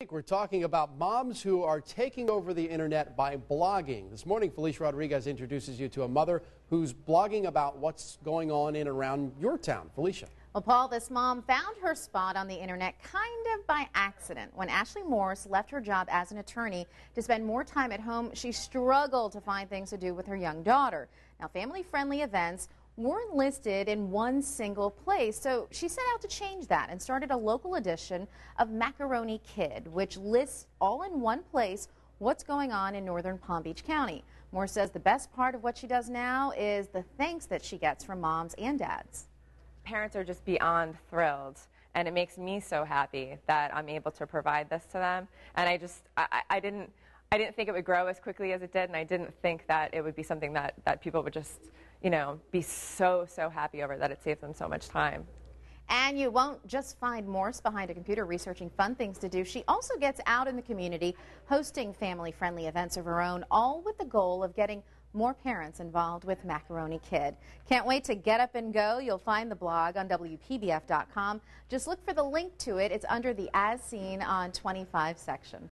week, we're talking about moms who are taking over the internet by blogging. This morning, Felicia Rodriguez introduces you to a mother who's blogging about what's going on in and around your town. Felicia. Well, Paul, this mom found her spot on the internet kind of by accident. When Ashley Morris left her job as an attorney to spend more time at home, she struggled to find things to do with her young daughter. Now, family-friendly events weren't listed in one single place, so she set out to change that and started a local edition of Macaroni Kid, which lists all in one place what's going on in northern Palm Beach County. Moore says the best part of what she does now is the thanks that she gets from moms and dads. Parents are just beyond thrilled, and it makes me so happy that I'm able to provide this to them. And I didn't think it would grow as quickly as it did, and I didn't think that it would be something that people would just, be so happy over, that it saves them so much time. And you won't just find Morse behind a computer researching fun things to do. She also gets out in the community, hosting family-friendly events of her own, all with the goal of getting more parents involved with Macaroni Kid. Can't wait to get up and go. You'll find the blog on WPBF.com. Just look for the link to it. It's under the As Seen on 25 section.